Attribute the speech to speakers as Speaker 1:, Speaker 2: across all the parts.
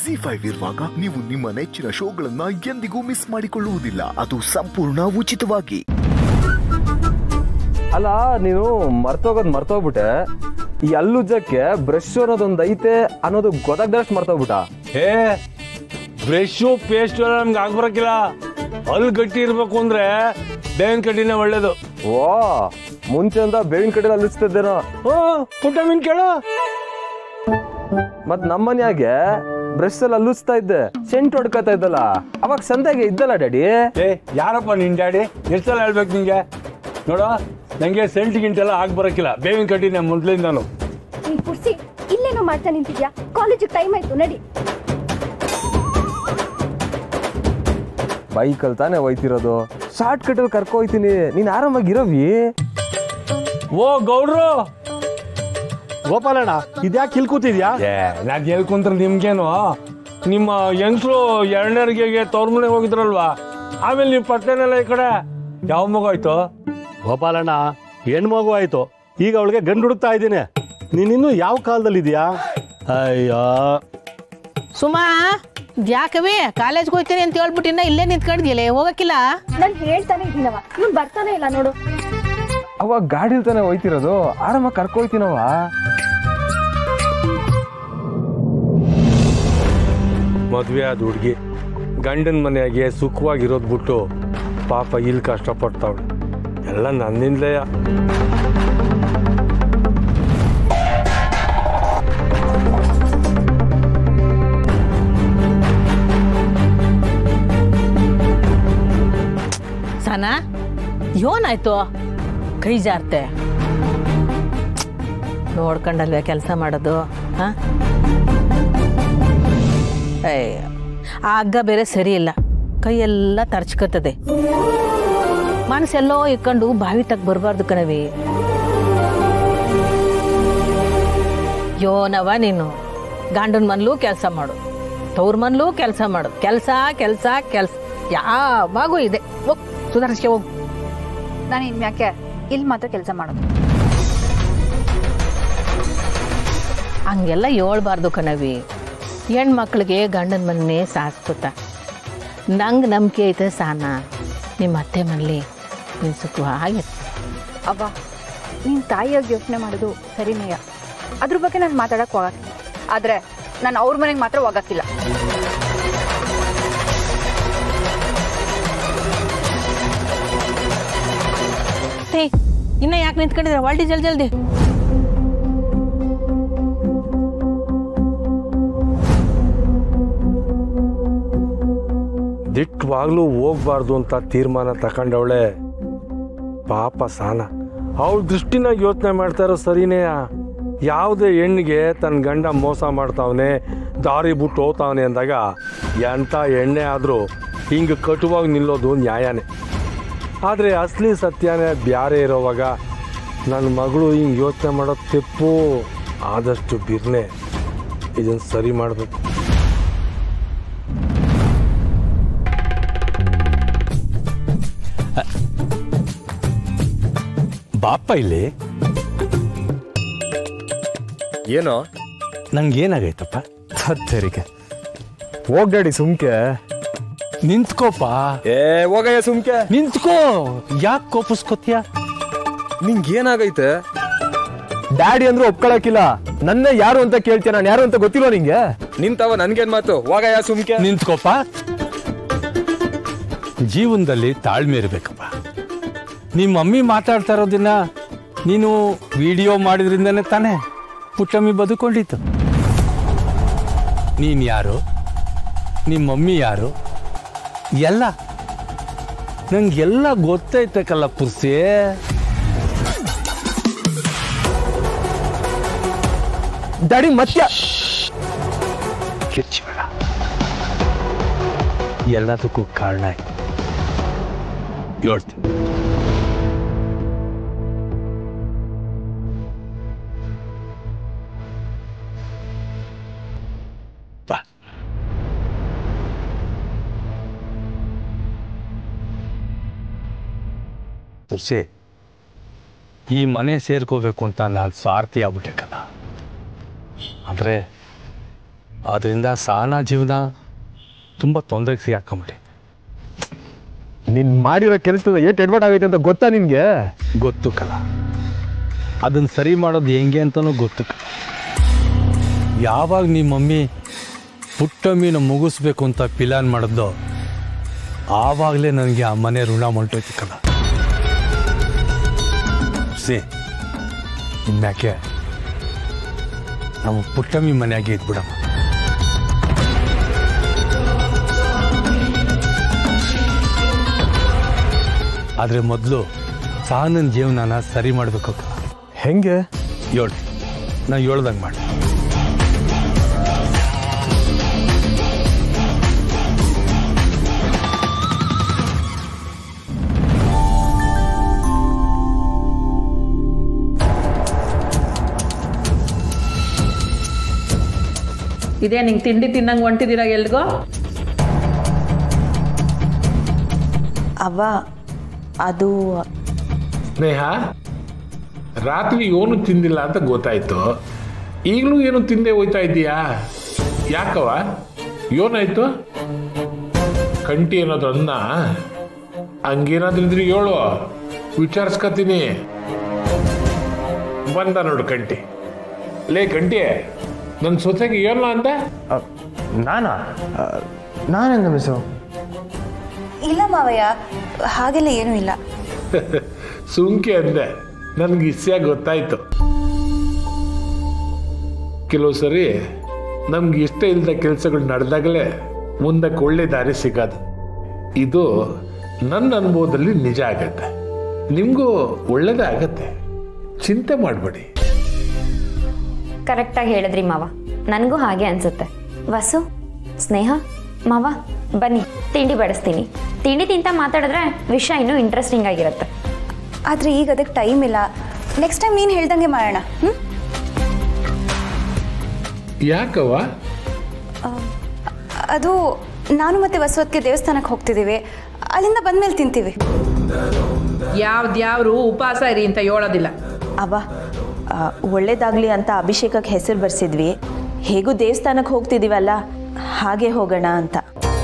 Speaker 1: ZEE5 ಇರುವಾಗ ನೀವು ನಿಮ್ಮ ನೆಚ್ಚಿನ ಶೋಗಳನ್ನ ಎಂದಿಗೂ ಮಿಸ್ ಮಾಡಿಕೊಳ್ಳುವುದಿಲ್ಲ. ಅದು ಸಂಪೂರ್ಣ ಉಚಿತವಾಗಿ.
Speaker 2: ಅಲ್ಲ ನೀನು ಮರ್ತೋಗ್ಬಿಟ್ಟೆ. ಈ ಹಲ್ಲುಜ್ಜಕ್ಕೆ ಬ್ರಷ್ ಅನ್ನೋದೊಂದು ಐತೆ ಅನ್ನೋದು ಗೊತ್ತಾಗ್ದಷ್ಟು ಮರ್ತೋಗ್ಬಿಟ್ಟ.
Speaker 3: ಬ್ರಷ್ ಪೇಸ್ಟ್ ನಮ್ಗೆ ಆಗ್ಬರಕ್ಕಿಲ್ಲ. ಹಲ್ಲು ಗಟ್ಟಿ ಇರ್ಬೇಕು ಅಂದ್ರೆ ಬೇವಿನ ಕಡ್ಡಿನೇ ಒಳ್ಳೇದು.
Speaker 2: ಓ ಮುಂಚೆಂದ ಬೇವಿನ ಕಡ್ಡಿ ಹಲ್ಲಿಸ್ತಿದ್ದೇನೋ.
Speaker 3: ಪುಟ್ಟ ಮೀನ್ ಕೇಳು.
Speaker 2: ಮತ್ ನಮ್ಮನ್ಯಾಗೆ ಬ್ರಷ್ ಅಲ್ಲಿ ಹಲ್ಲಿಸ್ತಾ ಇದ್ದೆ, ಸೆಂಟ್ ಹೊಡ್ಕತಾ ಇದ್ದಲ್ಲ, ಅವಾಗ ಸಂತೆಗೆ ಇದ್ದಲ್ಲ ಡ್ಯಾಡಿ.
Speaker 3: ಯಾರಪ್ಪ ನಿನ್ ಡ್ಯಾಡಿ? ಎಷ್ಟೆಲ್ಲ ಹೇಳ್ಬೇಕು ನಿಂಗೆ? ನೋಡ ನಂಗೆ ಸೆಂಟ್ ಗಿಂಟೆಲ್ಲ ಆಗ್ಬರಕ್ಕಿಲ್ಲ, ಬೇವಿನ ಕಡ್ಡಿನೇ ಮೊದ್ಲಿಂದ. ನಾನು
Speaker 4: ಕುರ್ಸಿ ಇಲ್ಲೇನೋ ಮಾಡ್ತಾ ನಿಂತಿದ್ಯಾ? ಕಾಲೇಜಿಗೆ ಟೈಮ್ ಆಯ್ತು, ನಡಿ.
Speaker 2: ಬೈಕಲ್ಲಿ ತಾನೇ ಹೋಯ್ತಿರೋದು, ಶಾರ್ಟ್ ಕಟ್ ಅಲ್ಲಿ ಕರ್ಕೊ ಹೋಯ್ತೀನಿ, ನೀನ್ ಆರಾಮಾಗಿರವಿ.
Speaker 3: ಓ ಗೌಡ್ರು,
Speaker 5: ಗೋಪಾಲಣ್ಣ ಇದ್ಯಾಕೆ ಇಲ್ಲಿ ಕೂತಿದ್ಯಾ?
Speaker 3: ನಾನ್ ಎಲ್ಲಿ ಕುಂತ್ರ ನಿಮ್ಗೇನು? ನಿಮ್ಮ ಯಂಗ್ಸ್ರು 2ನೇ ತವ್ರ ಮನೆಗೆ ಹೋಗಿದ್ರಲ್ವಾ, ಆಮೇಲೆ ನೀವು ಪಟ್ಟಣೆಲ್ಲ ಈ ಕಡೆ ಯಾವ ಮಗು ಆಯ್ತು?
Speaker 5: ಗೋಪಾಲಣ್ಣ ಹೆಣ್ಮಗು ಆಯ್ತು, ಈಗ ಅವಳಿಗೆ ಗಂಡು ಹುಡುಕ್ತಾ ಇದ್ದೀನಿ. ನೀನಿನ್ನು ಯಾವ ಕಾಲದಲ್ಲಿ ಇದೆಯಾ? ಅಯ್ಯೋ
Speaker 6: ಸುಮಾ, ಯಾಕವೇ ಕಾಲೇಜ್ಗೆ ಹೋಗ್ತೀನಿ ಅಂತ ಹೇಳ್ಬಿಟ್ಟು ಇನ್ನ ಇಲ್ಲೇ ನಿಂತ್ಕೊಂಡಿದ್ಯಲ್ಲ, ಹೋಗಕ್ಕಿಲ್ಲ?
Speaker 4: ನಾನು ಹೇಳ್ತಾನೆ ಇದೀನವ, ಇವ್ನು ಬರ್ತಾನೆ ಇಲ್ಲ ನೋಡು.
Speaker 2: ಅವಾಗ ಗಾಡಿಲ್ ತಾನೇ ಹೋಯ್ತಿರೋದು, ಆರಾಮಾಗಿ ಕರ್ಕೊ ಹೋಯ್ತೀನವ.
Speaker 3: ಮದ್ವೆ ಆದ ಹುಡ್ಗಿ ಗಂಡನ ಮನೆಯಾಗೆ ಸುಖವಾಗಿರೋದ್ ಬಿಟ್ಟು ಪಾಪ ಇಲ್ಲಿ ಕಷ್ಟಪಡ್ತಾವಳು. ಎಲ್ಲ ನನ್ನಿಂದಲೇ.
Speaker 6: ಸನಾ, ಏನಾಯ್ತು? ಕೈ ಜಾರ್ತೆ ನೋಡ್ಕೊಂಡಲ್ವೇ ಕೆಲಸ ಮಾಡೋದು? ಆ ಹಗ್ಗ ಬೇರೆ ಸರಿ ಇಲ್ಲ, ಕೈಯೆಲ್ಲ ತರ್ಚ್ಕತ್ತದೆ. ಮನಸ್ಸೆಲ್ಲೋ ಇಕ್ಕೊಂಡು ಬಾವಿ ತಗ ಬರಬಾರ್ದು ಕಣವಿ. ಯೋನವ ನೀನು ಗಂಡನ ಮನ್ಲೂ ಕೆಲಸ ಮಾಡು, ತವ್ರ ಮನ್ಲೂ ಕೆಲಸ ಮಾಡು, ಕೆಲಸ ಕೆಲಸ ಕೆಲಸ ಯಾವಾಗೂ ಇದೆ. ಹೋಗ್ ಸುಧಾರಿಸ್ಕೆ ಹೋಗು.
Speaker 4: ನಾನು ಇನ್ಯಾಕೆ ಇಲ್ಲಿ ಮಾತ್ರ ಕೆಲಸ ಮಾಡೋದು?
Speaker 6: ಹಂಗೆಲ್ಲ ಹೇಳ್ಬಾರ್ದು ಕಣವಿ. ಹೆಣ್ಮಕ್ಳಿಗೆ ಗಂಡನ ಮನೆ ಸಾಕ್ಸುತ್ತ. ನಂಗೆ ನಂಬಿಕೆ ಐತೆ ಸಾನ, ನಿಮ್ಮ ಅತ್ತೆ ಮನೇಲಿ ನೀನು ಸುಖವಾಗಿರ್ತ.
Speaker 4: ಅವ್ವ, ನೀನು ತಾಯಿಯಾಗಿ ಯೋಚನೆ ಮಾಡೋದು ಸರಿನೇಯ. ಅದ್ರ ಬಗ್ಗೆ ನಾನು ಮಾತಾಡಕ್ಕೆ ಹೋಗಕ್ಕಿಲ್ಲ, ಆದರೆ ನಾನು ಅವ್ರ ಮನೆಗೆ ಮಾತ್ರ ಹೋಗಕ್ಕಿಲ್ಲ.
Speaker 6: ಇನ್ನ ಯಾಕೆ ನಿಂತ್ಕೊಂಡಿದ್ರೆ? ವಾಲ್ಟಿ ಜಲ್ದಿ.
Speaker 3: ದಿಟ್ಟವಾಗ್ಲೂ ಹೋಗ್ಬಾರ್ದು ಅಂತ ತೀರ್ಮಾನ ತಗೊಂಡವಳೆ ಪಾಪ ಸಾನ. ಅವಳ ದೃಷ್ಟಿನಾಗ ಯೋಚನೆ ಮಾಡ್ತಾ ಇರೋ ಸರಿನೇ. ಯಾವುದೇ ಹೆಣ್ಣಿಗೆ ತನ್ನ ಗಂಡ ಮೋಸ ಮಾಡ್ತಾವನೆ, ದಾರಿ ಬಿಟ್ಟು ಹೋಗ್ತಾವನೆ ಅಂದಾಗ ಎಂಥ ಎಣ್ಣೆ ಆದರೂ ಹಿಂಗೆ ಕಟುವಾಗಿ ನಿಲ್ಲೋದು ನ್ಯಾಯನೇ. ಆದರೆ ಅಸಲಿ ಸತ್ಯನೇ ಬ್ಯಾರೆ ಇರೋವಾಗ ನನ್ನ ಮಗಳು ಹಿಂಗೆ ಯೋಚನೆ ಮಾಡೋದು ತಪ್ಪು. ಆದಷ್ಟು ಬಿರ್ನೆ ಇದನ್ನು ಸರಿ ಮಾಡಬೇಕು.
Speaker 5: ಬಾಪ ಇಲ್ಲಿ.
Speaker 2: ಏನೋ
Speaker 5: ನಂಗೇನಾಗೈತಪ್ಪ?
Speaker 2: ಸತ್ತರಿಗೆ ಹೋಗ್ ಡ್ಯಾಡಿ, ಸುಮ್ಕೆ
Speaker 5: ನಿಂತ್ಕೋಪ.
Speaker 2: ಹೋಗಯ್ಯ ಸುಮ್ಕೆ.
Speaker 5: ನಿಂತ್ಕೋ, ಯಾಕೆ ಕೋಪಿಸ್ಕೋತೀಯ?
Speaker 2: ನಿಂಗೇನಾಗೈತೆ? ಡ್ಯಾಡಿ ಅಂದ್ರೂ ಒಪ್ಕೊಳಕಿಲ್ಲ, ನನ್ನೇ ಯಾರು ಅಂತ ಕೇಳ್ತೀಯ? ನಾನು ಯಾರು ಅಂತ ಗೊತ್ತಿಲ್ವ ನಿಂಗೆ? ನಿಂತವ ನನ್ಗೇನ್ ಮಾತು? ಹೋಗಯ್ಯ ಸುಮ್ಕೆ.
Speaker 5: ನಿಂತ್ಕೋಪ. ಜೀವನದಲ್ಲಿ ತಾಳ್ಮೆ ಇರ್ಬೇಕಪ್ಪ. ನಿಮ್ಮ ಮಮ್ಮಿ ಮಾತಾಡ್ತಾ ಇರೋದಿನ ನೀನು ವಿಡಿಯೋ ಮಾಡಿದ್ರಿಂದನೇ ತಾನೇ ಪುಟ್ಟಮ್ಮಿ ಬದುಕೊಂಡಿತ್ತು. ನೀನು ಯಾರು, ನಿಮ್ಮ ಮಮ್ಮಿ ಯಾರು, ಎಲ್ಲ ನಂಗೆಲ್ಲ ಗೊತ್ತೈತಕ್ಕಲ್ಲ ಪುರ್ಸಿ.
Speaker 2: ಡ್ಯಾಡಿ ಮತ್ತೆ
Speaker 5: ಕಿರ್ಚಿಬೇಡ. ಎಲ್ಲದಕ್ಕೂ ಕಾರಣ ಹೇಳ್ತೀನಿ. ತುರ್ಸಿ, ಈ ಮನೆ ಸೇರ್ಕೋಬೇಕು ಅಂತ ನಾನು ಸ್ವಾರ್ಥಿ ಆಗ್ಬಿಟ್ಟೆಕಲ್ಲ. ಆದರೆ
Speaker 3: ಅದರಿಂದ ಸಹನಾ ಜೀವನ ತುಂಬ ತೊಂದರೆಗೆ ಸಿಗಾಕೊಂಬಿಟ್ಟೆ.
Speaker 2: ನೀನು ಮಾಡಿರೋ ಕೆಲಸದ ಎಷ್ಟು ಎಡ್ವರ್ಟ್ ಆಗೈತೆ ಅಂತ ಗೊತ್ತಾ ನಿನಗೆ?
Speaker 3: ಗೊತ್ತು ಕಲ, ಅದನ್ನು ಸರಿ ಮಾಡೋದು ಹೆಂಗೆ ಅಂತಲೂ ಗೊತ್ತು ಕಲ. ಯಾವಾಗ ನಿಮ್ಮ ಮಮ್ಮಿ ಪುಟ್ಟಮ್ಮಿನ ಮುಗಿಸ್ಬೇಕು ಅಂತ ಪ್ಲಾನ್ ಮಾಡಿದ್ದೋ ಆವಾಗಲೇ ನನಗೆ ಆ ಮನೆ ಋಣ ಹೊಂಟೋಯ್ತು ಕಲ. ಇನ್ಯಾಕೆ ನಾವು ಪುಟ್ಟಮ್ಮಿ ಮನೆಯಾಗೆ ಇದ್ಬಿಡಮ್ಮ. ಆದರೆ ಮೊದಲು ಸಹನನ ಜೀವನನ ಸರಿ ಮಾಡಬೇಕು.
Speaker 2: ಹೆಂಗೆ?
Speaker 3: ನಾ ಹೇಳ್ದಂಗೆ ಮಾಡಿ.
Speaker 7: ಇದೇ ನಿಂಗೆ ತಿಂಡಿ ತಿನ್ನಂಗೆ ಹೊಂಟಿದ್ದೀರಾ ಎಲ್ಗೋ?
Speaker 8: ಅವ್ವ ಅದು
Speaker 9: ಸ್ನೇಹ, ರಾತ್ರಿ ಏನು ತಿಂದಿಲ್ಲ ಅಂತ ಗೊತ್ತಾಯ್ತು, ಈಗಲೂ ಏನು ತಿಂದೆ ಹೋಯ್ತಾ ಇದ್ದೀಯಾ? ಯಾಕವ, ಏನಾಯ್ತು? ಕಂಟಿ ಏನಾದ್ರು ಅನ್ನ? ಹಂಗೇನಾದ್ರೂ ಇದ್ರೆ ಹೇಳು, ವಿಚಾರಿಸ್ಕೊತೀನಿ. ಬಂದ ನೋಡು ಕಂಟಿ. ಲೇ ಕಂಟಿ, ನನ್ನ ಸೊಸೆಗೆ ಏನಲ್ಲ ಅಂದ?
Speaker 2: ನಾನೆಂದ ಮಿಸ್ಸು?
Speaker 8: ಇಲ್ಲ ಮಾವಯ್ಯ, ಹಾಗೆಲ್ಲ ಏನೂ ಇಲ್ಲ.
Speaker 9: ಸುಮ್ಕೆ ಅಂದೆ, ನನಗೆ ಇಸ್ಯಾಗಿ ಗೊತ್ತಾಯ್ತು. ಕೆಲವು ಸರಿ ನಮ್ಗೆ ಇಷ್ಟ ಇಲ್ಲದ ಕೆಲಸಗಳು ನಡೆದಾಗಲೇ ಮುಂದಕ್ಕೆ ಒಳ್ಳೆ ದಾರಿ ಸಿಗೋದು. ಇದು ನನ್ನ ಅನುಭವದಲ್ಲಿ ನಿಜ ಆಗತ್ತೆ. ನಿಮಗೂ ಒಳ್ಳೇದೇ ಆಗತ್ತೆ, ಚಿಂತೆ ಮಾಡಬೇಡಿ.
Speaker 10: ಕರೆಕ್ಟಾಗಿ ಹೇಳಿದ್ರಿ ಮಾವ, ನನಗೂ ಹಾಗೆ ಅನ್ಸುತ್ತೆ. ವಸು, ಸ್ನೇಹ, ಮಾವ ಬನ್ನಿ ತಿಂಡಿ ಬಡಿಸ್ತೀನಿ. ತಿಂಡಿ ತಿಂತ ಮಾತಾಡಿದ್ರೆ ವಿಷಯ ಇನ್ನೂ ಇಂಟ್ರೆಸ್ಟಿಂಗ್ ಆಗಿರುತ್ತೆ.
Speaker 8: ಆದರೆ ಈಗ ಅದಕ್ಕೆ ಟೈಮ್ ಇಲ್ಲ. ನೆಕ್ಸ್ಟ್ ಟೈಮ್ ನೀನು ಹೇಳ್ದಂಗೆ ಮಾಡೋಣ.
Speaker 9: ಯಾಕವ್ವ?
Speaker 8: ಅದು ನಾನು ಮತ್ತು ವಸುವತ್ಗೆ ದೇವಸ್ಥಾನಕ್ಕೆ ಹೋಗ್ತಿದ್ದೀವಿ, ಅಲ್ಲಿಂದ ಬಂದಮೇಲೆ ತಿಂತೀವಿ.
Speaker 7: ಯಾವ್ದ್ಯಾವ್ರು ಉಪವಾಸ ಇರಿ ಅಂತ ಹೇಳೋದಿಲ್ಲ.
Speaker 11: ಅವ್ವ, ಒಳ್ಳೇದಾಗಲಿ ಅಂತ ಅಭಿಷೇಕಕ್ಕೆ ಹೆಸರು ಬರ್ಸಿದ್ವಿ. ಹೇಗೂ ದೇವಸ್ಥಾನಕ್ಕೆ ಹೋಗ್ತಿದ್ದೀವಲ್ಲ, ಹಾಗೆ ಹೋಗೋಣ ಅಂತ.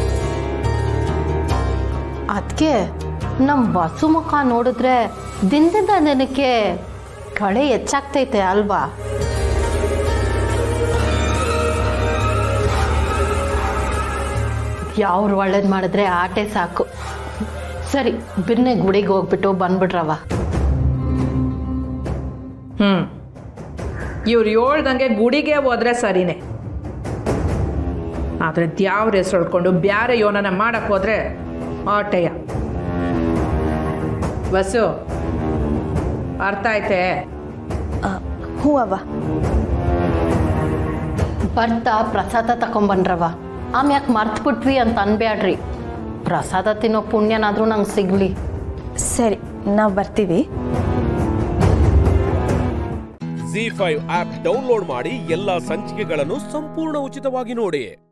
Speaker 6: ಅದಕ್ಕೆ ನಮ್ಮ ಬಸ್ಸು ಮುಖ ನೋಡಿದ್ರೆ ದಿನದಿಂದ ದಿನಕ್ಕೆ ಕಳೆ ಹೆಚ್ಚಾಗ್ತೈತೆ ಅಲ್ವಾ? ಯಾವ್ರು ಒಳ್ಳೇದು ಮಾಡಿದ್ರೆ ಆಟೆ ಸಾಕು. ಸರಿ, ಬಿರ್ನೆ ಗುಡಿಗೆ ಹೋಗ್ಬಿಟ್ಟು ಬಂದ್ಬಿಟ್ರವ.
Speaker 7: ಇವ್ರು ಹೇಳ್ದಂಗೆ ಗುಡಿಗೆ ಹೋದ್ರೆ ಸರಿನೇ, ಆದರೆ ದ್ಯಾವ್ರ ಹೆಸರು ಹೊಡ್ಕೊಂಡು ಬ್ಯಾರೆ ಯೋನನ ಮಾಡಕ್ಕೆ ಹೋದ್ರೆ ಆಟೆಯ. ಬಸ್ಸು ಅರ್ಥ ಆಯ್ತೆ?
Speaker 11: ಹ್ಞೂ ಅವ್ವ.
Speaker 6: ಬರ್ತಾ ಪ್ರಸಾದ ತಗೊಂಬನ್ರವ. ಆಮ್ಯಾಕೆ ಮರ್ತ್ಬಿಟ್ವಿ ಅಂತ ಅನ್ಬ್ಯಾಡ್ರಿ. ಪ್ರಸಾದ ತಿನ್ನೋ ಪುಣ್ಯನಾದ್ರೂ ನಂಗೆ ಸಿಗ್ಲಿ.
Speaker 11: ಸರಿ, ನಾವು ಬರ್ತೀವಿ.
Speaker 12: ZEE5 ಆಪ್ ಡೌನ್ಲೋಡ್ ಮಾಡಿ ಎಲ್ಲಾ ಸಂಚಿಕೆಗಳನ್ನು ಸಂಪೂರ್ಣ ಉಚಿತವಾಗಿ ನೋಡಿ.